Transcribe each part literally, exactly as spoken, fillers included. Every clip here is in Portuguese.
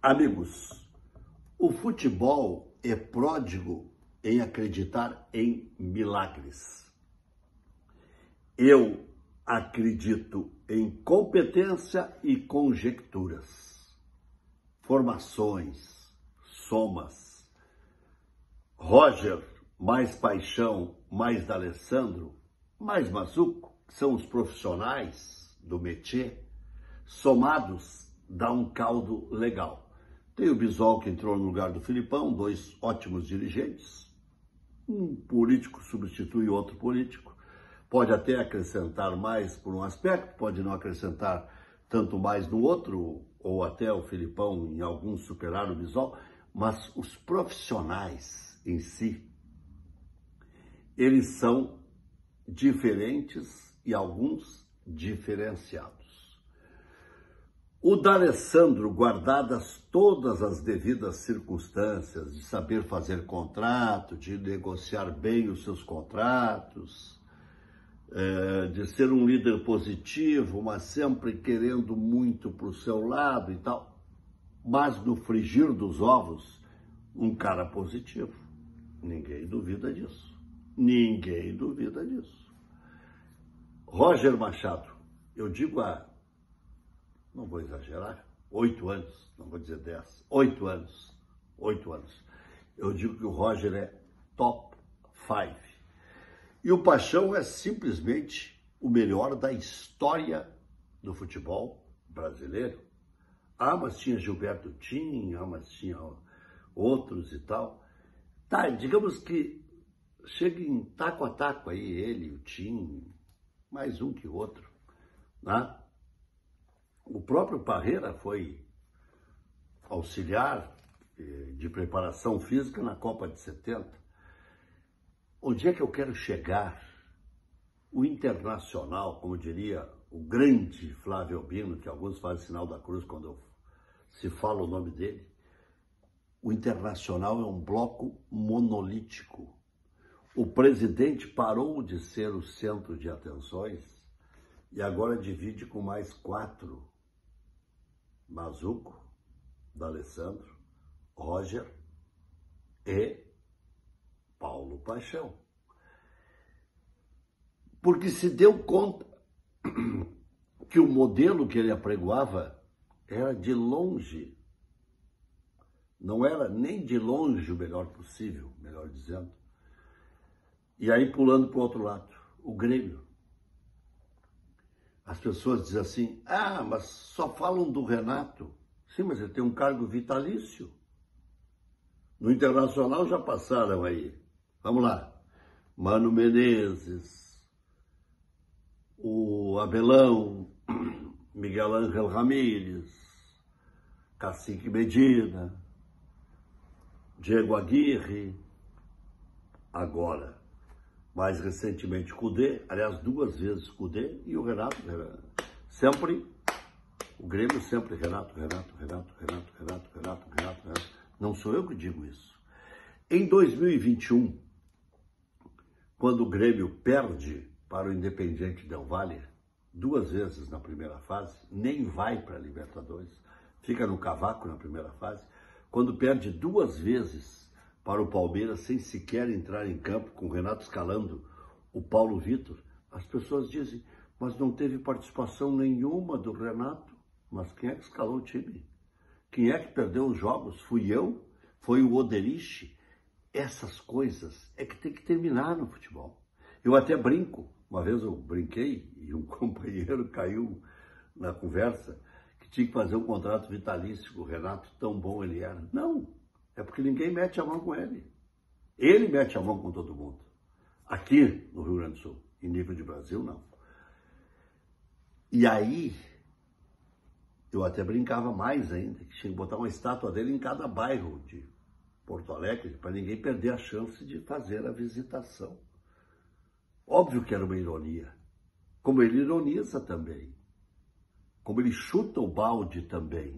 Amigos, o futebol é pródigo em acreditar em milagres. Eu acredito em competência e conjecturas, formações, somas. Roger, mais paixão, mais D'Alessandro, mais Mazuco, que são os profissionais do métier, somados dá um caldo legal. Tem o Bisol, que entrou no lugar do Filipão, dois ótimos dirigentes. Um político substitui outro político. Pode até acrescentar mais por um aspecto, pode não acrescentar tanto mais no outro, ou até o Filipão em alguns superar o Bisol, mas os profissionais em si, eles são diferentes e alguns diferenciados. O D'Alessandro, guardadas todas as devidas circunstâncias de saber fazer contrato, de negociar bem os seus contratos, de ser um líder positivo, mas sempre querendo muito para o seu lado e tal, mas no frigir dos ovos, um cara positivo. Ninguém duvida disso. Ninguém duvida disso. Roger Machado, eu digo há, não vou exagerar, oito anos, não vou dizer dez, oito anos, oito anos. Eu digo que o Roger é top five. E o Paixão é simplesmente o melhor da história do futebol brasileiro. Ah, mas tinha Gilberto Tim, ah, mas tinha outros e tal. Tá, digamos que chega em taco a taco aí, ele, o Tim, mais um que outro, né? O próprio Parreira foi auxiliar de preparação física na Copa de setenta. Onde é que eu quero chegar? O Internacional, como diria o grande Flávio Albino, que alguns fazem sinal da cruz quando se fala o nome dele, o Internacional é um bloco monolítico. O presidente parou de ser o centro de atenções e agora divide com mais quatro: Mazuco, D'Alessandro, Roger e Paulo Paixão. Porque se deu conta que o modelo que ele apregoava era de longe, não era nem de longe o melhor possível, melhor dizendo. E aí, pulando para o outro lado, o Grêmio. As pessoas dizem assim: ah, mas só falam do Renato. Sim, mas ele tem um cargo vitalício. No Internacional já passaram aí. Vamos lá. Mano Menezes, o Abelão, Miguel Ángel Ramírez, Cacique Medina, Diego Aguirre, agora, mais recentemente, Cudê, aliás, duas vezes Cudê, e o Renato, sempre, o Grêmio sempre, Renato, Renato, Renato, Renato, Renato, Renato, Renato, Renato. Não sou eu que digo isso. Em dois mil e vinte e um, quando o Grêmio perde para o Independiente Del Valle, duas vezes na primeira fase, nem vai para a Libertadores, fica no cavaco na primeira fase, quando perde duas vezes para o Palmeiras, sem sequer entrar em campo, com o Renato escalando o Paulo Vitor, as pessoas dizem: mas não teve participação nenhuma do Renato. Mas quem é que escalou o time? Quem é que perdeu os jogos? Fui eu? Foi o Oderich? Essas coisas é que tem que terminar no futebol. Eu até brinco, uma vez eu brinquei e um companheiro caiu na conversa que tinha que fazer um contrato vitalício com o Renato, tão bom ele era. Não, é porque ninguém mete a mão com ele. Ele mete a mão com todo mundo. Aqui no Rio Grande do Sul, em nível de Brasil, não. E aí, eu até brincava mais ainda, que tinha que botar uma estátua dele em cada bairro de Porto Alegre, para ninguém perder a chance de fazer a visitação. Óbvio que era uma ironia, como ele ironiza também, como ele chuta o balde também.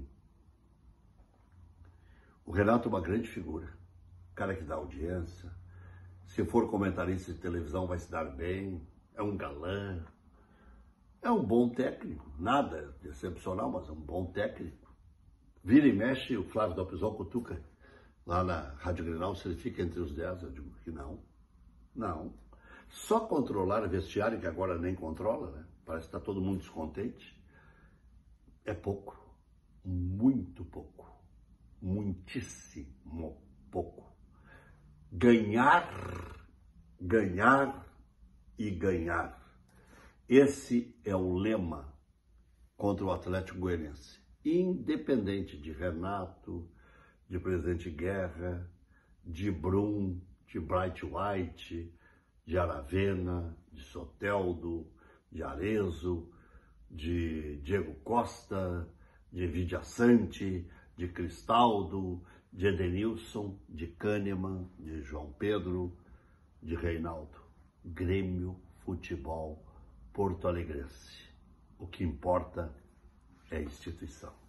O Renato é uma grande figura, cara que dá audiência, se for comentarista de televisão vai se dar bem, é um galã, é um bom técnico, nada de excepcional, mas é um bom técnico. Vira e mexe, o Flávio Dalpizol cutuca lá na Rádio Grenal se ele fica entre os dez. Eu digo que não. Não. Só controlar o vestiário, que agora nem controla, né? Parece que está todo mundo descontente. É pouco. Muito pouco. Muitíssimo pouco. Ganhar, ganhar e ganhar. Esse é o lema contra o Atlético Goianiense. Independente de Renato, de Presidente Guerra, de Brum, de Bright White, de Aravena, de Soteldo, de Arezzo, de Diego Costa, de Vidia Sante, de Cristaldo, de Edenilson, de Kahneman, de João Pedro, de Reinaldo. Grêmio Futebol Porto Alegrense. O que importa é a instituição.